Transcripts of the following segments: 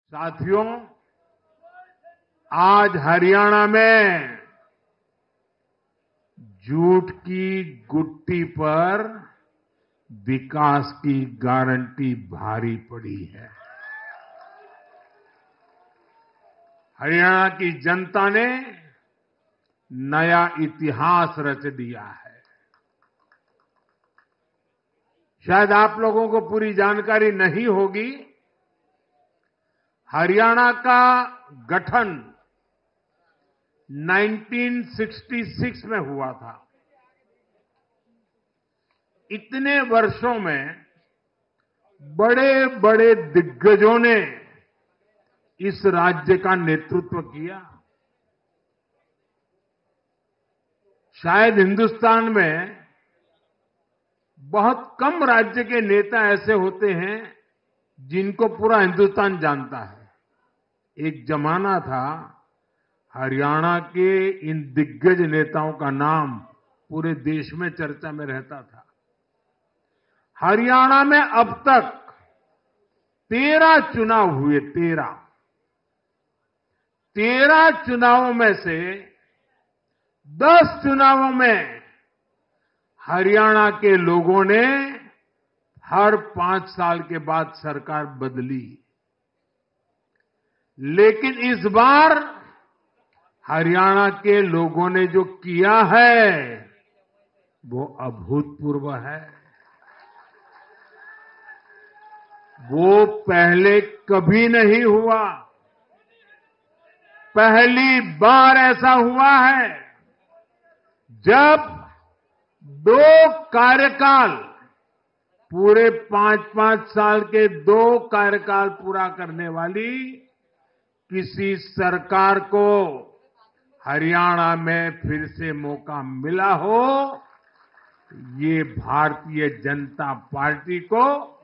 साथियों, आज हरियाणा में झूठ की गुट्टी पर विकास की गारंटी भारी पड़ी है। हरियाणा की जनता ने नया इतिहास रच दिया है। शायद आप लोगों को पूरी जानकारी नहीं होगी, हरियाणा का गठन 1966 में हुआ था। इतने वर्षों में बड़े बड़े दिग्गजों ने इस राज्य का नेतृत्व किया। शायद हिंदुस्तान में बहुत कम राज्य के नेता ऐसे होते हैं जिनको पूरा हिंदुस्तान जानता है। एक जमाना था, हरियाणा के इन दिग्गज नेताओं का नाम पूरे देश में चर्चा में रहता था। हरियाणा में अब तक 13 चुनाव हुए। 13 चुनावों में से 10 चुनावों में हरियाणा के लोगों ने हर 5 साल के बाद सरकार बदली, लेकिन इस बार हरियाणा के लोगों ने जो किया है वो अभूतपूर्व है। वो पहले कभी नहीं हुआ। पहली बार ऐसा हुआ है जब 2 कार्यकाल, पूरे 5-5 साल के 2 कार्यकाल पूरा करने वाली किसी सरकार को हरियाणा में फिर से मौका मिला हो। ये भारतीय जनता पार्टी को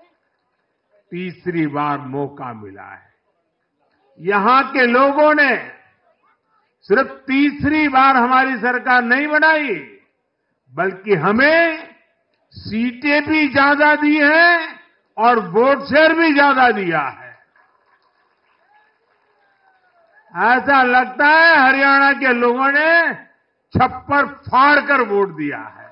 तीसरी बार मौका मिला है। यहां के लोगों ने सिर्फ तीसरी बार हमारी सरकार नहीं बनाई, बल्कि हमें सीटें भी ज्यादा दी हैं और वोट शेयर भी ज्यादा दिया है। ऐसा लगता है हरियाणा के लोगों ने छप्पर फाड़ कर वोट दिया है।